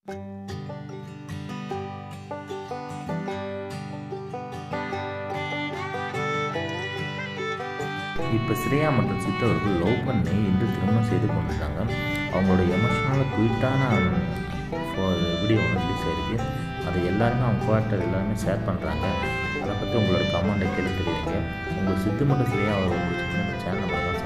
இப்போ ஸ்ரேயா மற்றும் சித்து அவர்கள் லவ் பண்ணி இன்று திருமணம் செய்து கொண்டுட்டாங்க. அவங்களோட எமோஷனலாக ட்வீட்டான வீடியோ ஒன்று ரிலீஸ் ஆகிருக்கு. அதை எல்லாருமே அவங்க குவார்ட்டர் எல்லாருமே ஷேர் பண்ணுறாங்க. அதை பற்றி உங்களோட கமெண்ட்டை கீழே தெரிவிங்க. உங்களுக்கு சித்து மற்றும் ஸ்ரேயா அவர்கள் பிடிச்சிருந்தா சேனலை